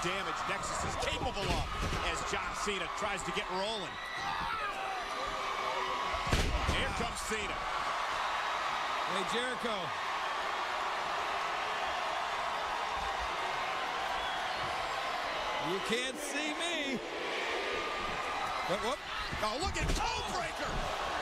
damage Nexus is capable of as John Cena tries to get rolling. Here comes Cena. Hey, Jericho. You can't see me. Whoop. Oh, look at Codebreaker.